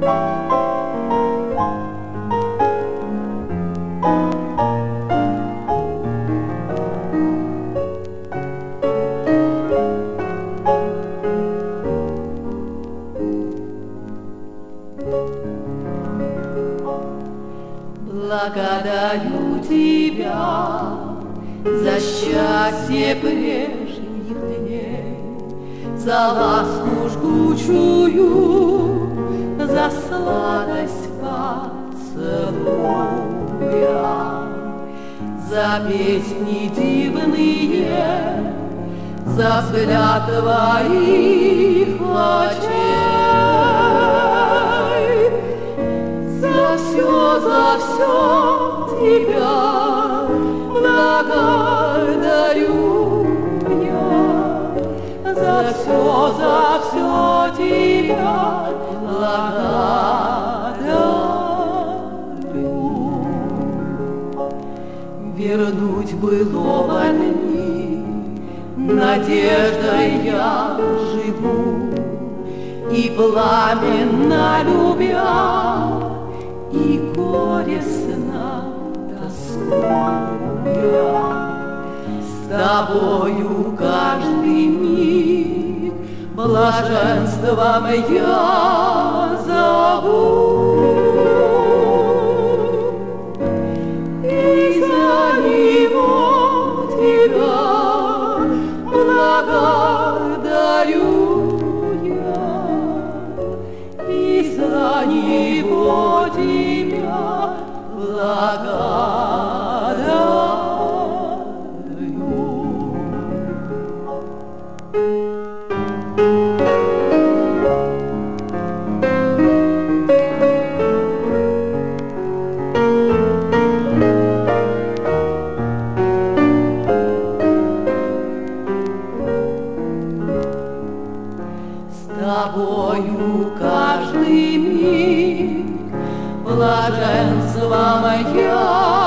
Благодарю тебя за счастье прежних дней, за ласку жгучую, за сладость поцелуя, за песни дивные, за взгляд твоих очей. За все тебя благодарю я, за все тебя благодарю. Вернуть былого дни, надеждой я живу, и пламенно любя, и горестно тоскуя. С тобою каждый миг блаженством я зову. И за него тебя благодарю я, и за него тебя благодарю. С тобою каждый миг блаженством я